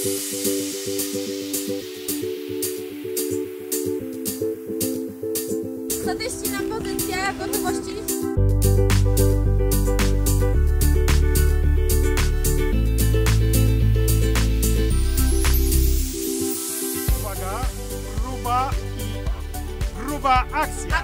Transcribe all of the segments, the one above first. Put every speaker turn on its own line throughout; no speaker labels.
Statyści na pozycję, gotowości.
Uwaga, gruba akcja.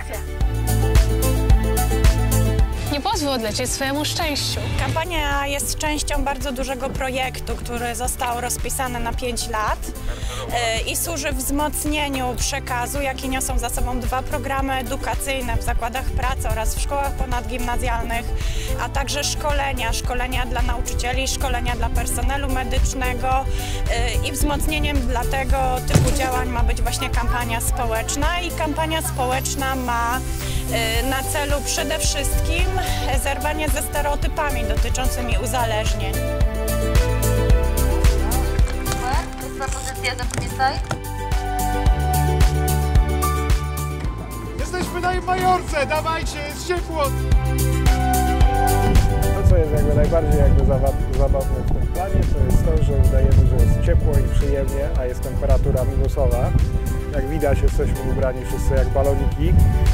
Nie pozwól odlecieć swojemu szczęściu.
Kampania jest częścią bardzo dużego projektu, który został rozpisany na 5 lat i służy wzmocnieniu przekazu, jaki niosą za sobą 2 programy edukacyjne w zakładach pracy oraz w szkołach ponadgimnazjalnych, a także szkolenia dla nauczycieli, szkolenia dla personelu medycznego i wzmocnieniem dla tego typu działań ma być właśnie kampania społeczna i kampania społeczna ma na celu przede wszystkim zerwanie ze stereotypami dotyczącymi uzależnień.
Super, pozycja, zapamiętaj.
Jesteśmy na Majorce, dawajcie, jest ciepło.
To, co jest jakby najbardziej zabawne w tym planie, to jest to, że udajemy, że jest ciepło i przyjemnie, a jest temperatura minusowa. Jak widać, jesteśmy ubrani wszyscy jak baloniki.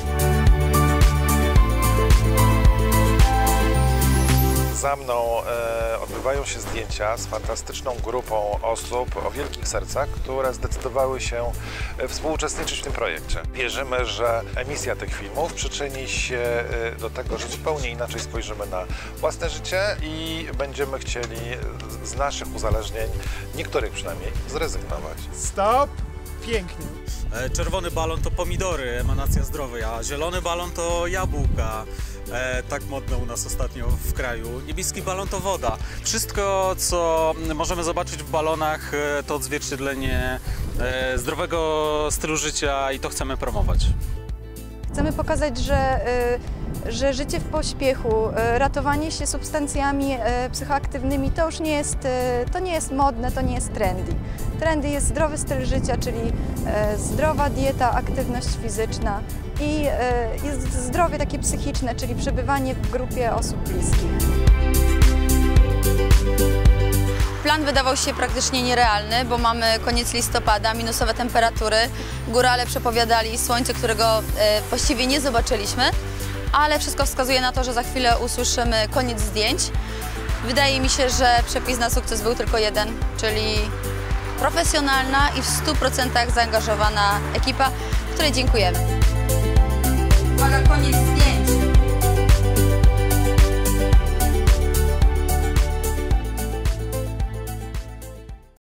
Za mną odbywają się zdjęcia z fantastyczną grupą osób o wielkich sercach, które zdecydowały się współuczestniczyć w tym projekcie. Wierzymy, że emisja tych filmów przyczyni się do tego, że zupełnie inaczej spojrzymy na własne życie i będziemy chcieli z naszych uzależnień, niektórych przynajmniej, zrezygnować.
Stop, pięknie.
Czerwony balon to pomidory, emanacja zdrowej, a zielony balon to jabłka. Tak modne u nas ostatnio w kraju. Niebieski balon to woda. Wszystko, co możemy zobaczyć w balonach, to odzwierciedlenie zdrowego stylu życia i to chcemy promować.
Chcemy pokazać, że życie w pośpiechu, ratowanie się substancjami psychoaktywnymi to już nie jest modne, to nie jest trendy. Trendy jest zdrowy styl życia, czyli zdrowa dieta, aktywność fizyczna i zdrowie takie psychiczne, czyli przebywanie w grupie osób bliskich.
Plan wydawał się praktycznie nierealny, bo mamy koniec listopada, minusowe temperatury. Górale przepowiadali słońce, którego właściwie nie zobaczyliśmy, ale wszystko wskazuje na to, że za chwilę usłyszymy koniec zdjęć. Wydaje mi się, że przepis na sukces był tylko jeden, czyli profesjonalna i w 100% zaangażowana ekipa, której dziękujemy. Uwaga, koniec zdjęć!